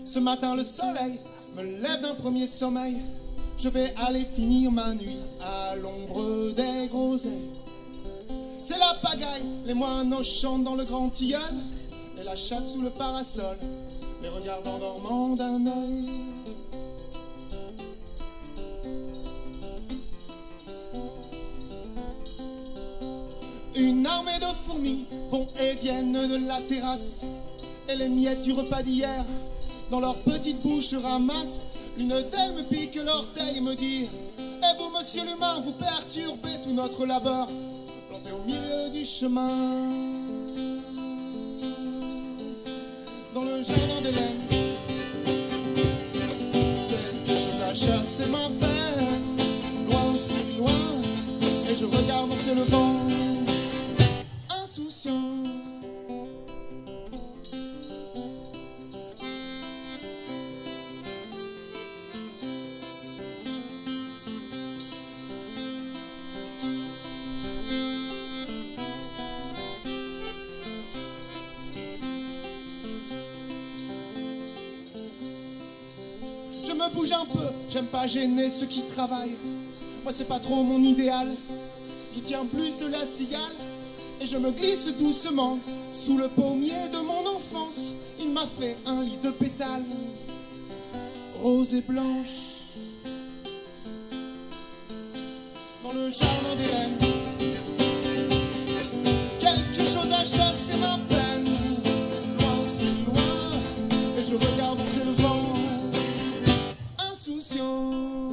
Ce matin le soleil me lève d'un premier sommeil. Je vais aller finir ma nuit à l'ombre des groseilles. C'est la pagaille, les moineaux chantent dans le grand tilleul, et la chatte sous le parasol les regarde en dormant d'un œil. Une armée de fourmis vont et viennent de la terrasse, et les miettes du repas d'hier dans leur petite bouche ramassent. L'une d'elles me pique l'orteil et me dit: et vous, monsieur l'humain, vous perturbez tout notre labeur, planté au milieu du chemin. Dans le jardin d'Hélène, quelque chose à chasser ma peine, loin, si loin, et je regarde danser le vent, insouciant. Je me bouge un peu, j'aime pas gêner ceux qui travaillent. Moi c'est pas trop mon idéal. Je tiens plus de la cigale et je me glisse doucement sous le pommier de mon enfance. Il m'a fait un lit de pétales rose et blanche. Dans le jardin d'Hélène, quelque chose à chasser ma peine, loin si loin, et je regarde danser le vent, insouciant.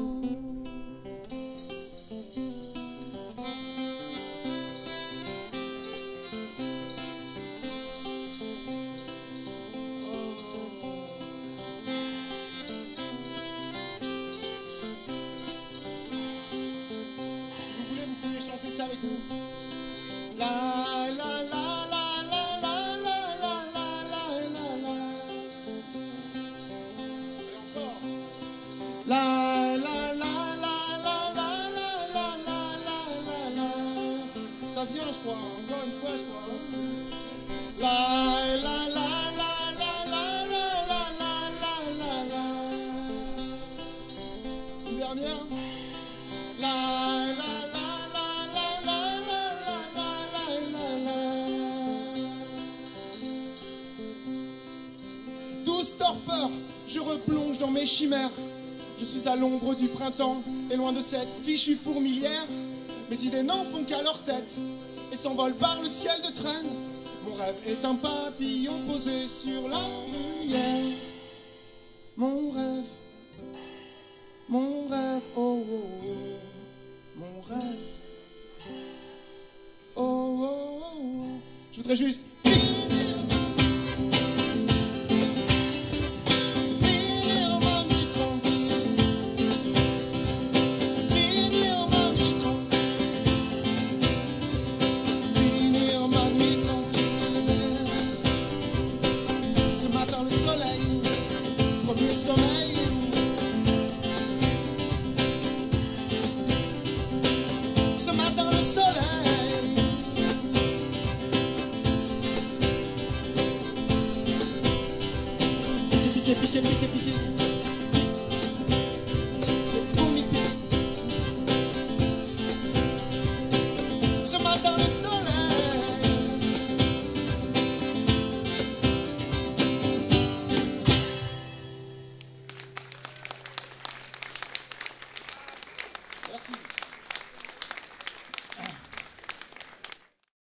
Si vous voulez, vous pouvez chanter ça avec nous. La la la la la la la la la la la. Et encore. La la la la la la la la la la la. Ça vient, je crois. Encore une fois, je crois. La la la la la la la la la la la. Une dernière. La la la la la la la la la la. Douce torpeur, je replonge dans mes chimères. Je suis à l'ombre du printemps et loin de cette fichue fourmilière. Mes idées n'en font qu'à leur tête et s'envolent par le ciel de traîne. Mon rêve est un papillon posé sur la bruyère. Mon rêve, oh, oh, oh. Mon rêve, oh, oh, oh, oh. Je voudrais juste finir ma nuit tranquille, finir ma nuit tranquille, finir ma nuit tranquille. Ce matin le soleil, premier sommeil. Ce matin le soleil, piqué, piqué, piqué, piqué, piqué.